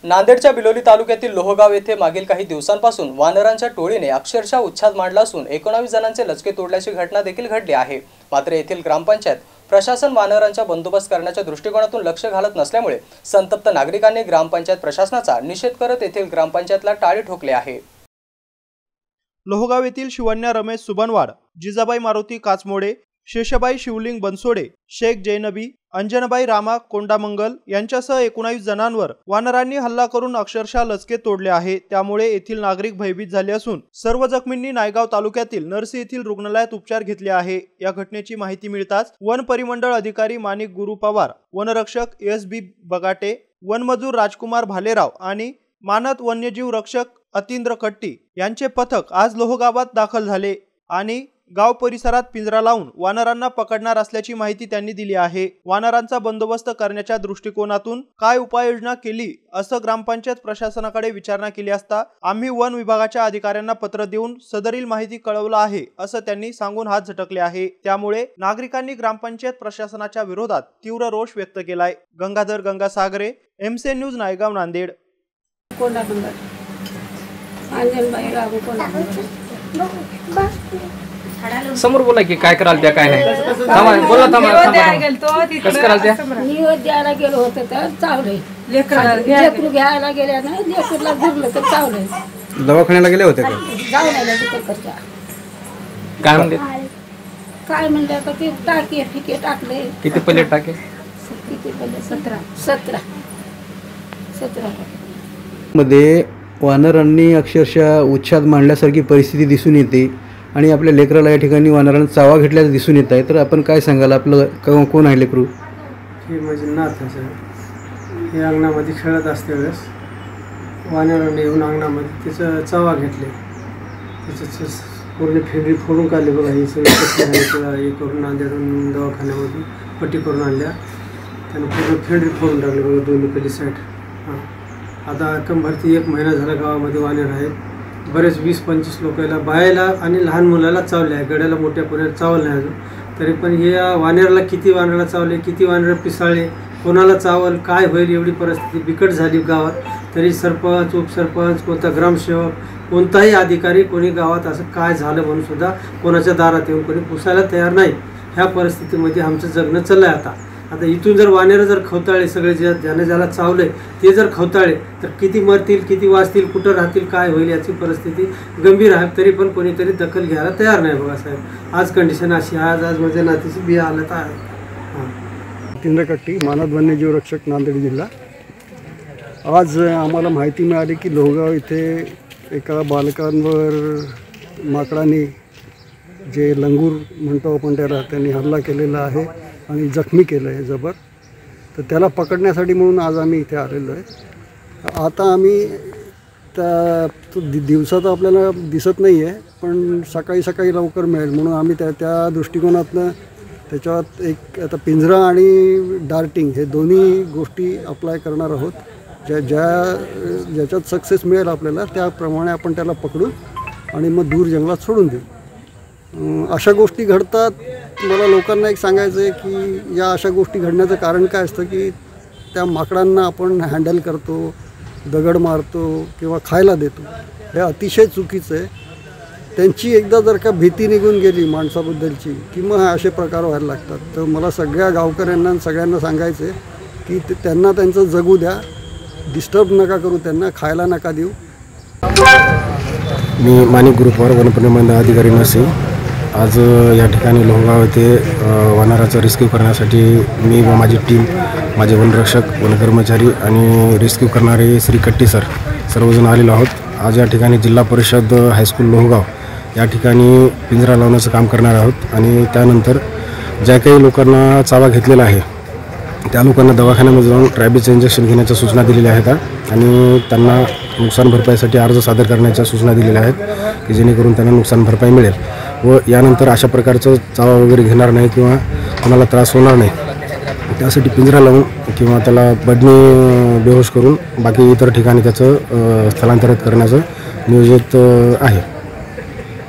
नांदेडच्या बिलोली तालुक्यातील लोहगाव येथे मागील काही दिवसांपासून वानरांच्या टोळीने अक्षरशः उच्छाद मांडला असून 19 जणांचे लचके तोडल्याची घटना देखील घडली आहे। मात्र येथील ग्रामपंचायत प्रशासन वानरांचा बंदोबस्त करण्याच्या दृष्टिकोनातून लक्ष घालत नसल्यामुळे संतप्त नागरिकांनी ग्रामपंचायत प्रशासनाचा निषेध करत येथील ग्रामपंचायतला टाळी ठोकले आहे। लोहगाव येथील शिवन्या रमेश सुबनवाड, जिजाबाई मारुती काचमोडे, शेषबाई शिवलिंग बनसोडे, शेख जैनबी, अंजनबाई रामा कोंडामंगल यांच्यासह 19 जणांवर वानरांनी हल्ला करून अक्षरशः लचके तोडले आहे। त्यामुळे येथील नागरिक भयभीत झाले असून सर्व जखमींनी नायगाव तालुक्यातील नरसी येथील रुग्णालयात उपचार घेतले आहे। या घटनेची माहिती मिळताच वन परिमंडळ अधिकारी माणिक गुरु पवार, वनरक्षक एस.बी. बगाटे, वनमजूर राजकुमार भालेराव आणि मानद वन्यजीव रक्षक अतिंद्र कट्टी यांचे पथक आज लोहगावात दाखल झाले आणि गाव परिसरात पिंजरा लावून वानरांना पकडणार असल्याची माहिती त्यांनी दिली आहे। वानरांचा बंदोबस्त करण्याच्या दृष्टिकोनातून काय उपाययोजना केली असं ग्रामपंचायत प्रशासनाकडे विचारणा केली असता आम्ही वन विभागाच्या अधिकाऱ्यांना पत्र देऊन सदरील माहिती कळवलं आहे असं त्यांनी सांगून हात झटकले आहे। त्यामुळे नागरिकांनी ग्रामपंचायत प्रशासनाच्या विरोधात तीव्र रोष व्यक्त केलाय। Gangadhar Gangasagare, MCN news, Naigaon, Nanded. समोर बोला की काय कराल त्या काय नाही थांबा बोला थांबा कसं कराल त्या निवेद द्यायला गेलो होतो तर चावले लेकरू घ्यायला गेल्या ना लेकरूला धरलं तर चावले दवाखान्याला गेले होते का जाऊन आल्या तिकडच्या काय म्हणले काय म्हणलं का ते टाके फिके टाकले किती पहिले टाके किती पहिले 17 मध्ये वानरांनी अक्षरशः उच्छाद मांडल्यासारखी परिस्थिती दिसून येते आणि आपल्या लेकराला या ठिकाणी वानरांना चावा घेतल्याचं दिसून येत आहे। तर आपण काय सांगाल, आपलं कोण आहे लेकरू? हे माझे नाथ आहे सर। हे अंगणामध्ये खेळत असते वेळेस वानरांनी येऊन अंगणामध्ये त्याचं चावा घेतले, त्याचं पूर्ण फेंडी फोडून काढले बघा। हे सगळं हे करून नांदेडून दवाखान्यामधून पट्टी करून आणल्या, त्यानं पूर्ण फेंडी फोडून टाकले बघा दोन्हीकडली साईड। हां, आता कंभरती 1 महिना झाला गावामध्ये वानर आहेत। बरेच 20-25 लोकांना बायाला आणि लहान मुलाला चावले आहे, गड्याला मोठ्या पुण्याला चावलं नाही अजून तरी पण हे वानराला किती वानराला चावले, किती वानर पिसाळले, कोणाला चावल, काय होईल एवढी परिस्थिती बिकट झाली गावात। तरी सरपंच, उपसरपंच, कोणता ग्रामसेवक, कोणताही अधिकारी कोणी गावात असं काय झालं म्हणून सुद्धा कोणाच्या दारात येऊन कोणी पुसायला तयार नाही। ह्या परिस्थितीमध्ये आमचं जगणं चाललं आहे। आता इथून जर वानर जर खवताळे सगळे ज्याला चावले ते जर खवताळे तर किती मरतील, किती वाचतील, कुठं राहतील, काय होईल याची परिस्थिती गंभीर आहे। तरी पण कोणीतरी दखल घ्यायला तयार नाही बघा साहेब। आज कंडिशन अशी आज माझ्या नातीची बिया हालत आहे। अतिंद्र कट्टी, मानद वन्यजीव रक्षक, नांदेड जिल्हा। आज आम्हाला माहिती मिळाली की लोहगाव इथे एका बालकांवर माकडाने जे लंगूर म्हणतो आपण त्याला, त्यांनी हल्ला केलेला आहे आणि जखमी केलं आहे जबर। तर त्याला पकडण्यासाठी म्हणून आज आम्ही इथे आलेलो आहे। आता आम्ही तो दिवसात आपल्याला दिसत नाही आहे, पण सकाळी लवकर मिळेल म्हणून आम्ही त्या दृष्टिकोनातनं त्याच्यात एक आता पिंजरा आणि डार्टिंग हे दोन्ही गोष्टी अप्लाय करणार आहोत। ज्याच्यात सक्सेस मिळेल आपल्याला त्याप्रमाणे आपण त्याला पकडू आणि मग दूर जंगलात सोडून देऊ। अशा गोष्टी घडतात। मला लोकांना एक सांगायचं आहे की या अशा गोष्टी घडण्याचं कारण काय असतं की त्या माकडांना आपण हँडल करतो, दगड मारतो किंवा खायला देतो, हे अतिशय चुकीचं आहे। त्यांची एकदा जर का भीती निघून गेली माणसाबद्दलची की मग असे प्रकार व्हायला लागतात। तर मला सगळ्या गावकऱ्यांना सगळ्यांना सांगायचं आहे की त्यांना त्यांचं जगू द्या, डिस्टर्ब नका करू, त्यांना खायला नका देऊ। मी माणिक गुरु पवार, वनपरिमंडळ अधिकारी नरसी। आज या ठिकाणी लोहगाव येथे वानराचं रेस्क्यू करण्यासाठी मी व माझी टीम, माझे वनरक्षक, वनकर्मचारी आणि रेस्क्यू करणारे श्री कट्टी सर सर्वजण आलेलो आहोत। आज या ठिकाणी जिल्हा परिषद हायस्कूल लोहगाव या ठिकाणी पिंजरा लावण्याचं काम करणार आहोत आणि त्यानंतर ज्या काही लोकांना चावा घेतलेला आहे त्या लोकांना दवाखान्यामध्ये जाऊन रॅबीचं इंजेक्शन घेण्याच्या सूचना दिलेल्या आहेत आणि त्यांना नुकसान भरपाईसाठी अर्ज सादर करण्याच्या सूचना दिलेल्या आहेत की जेणेकरून त्यांना नुकसान भरपाई मिळेल व यानंतर अशा प्रकारचं चावा वगैरे घेणार नाही किंवा कोणाला त्रास होणार नाही, त्यासाठी पिंजरा लावून किंवा त्याला बडणे बेहोश करून बाकी इतर ठिकाणी त्याचं स्थलांतरित करण्याचं नियोजित आहे।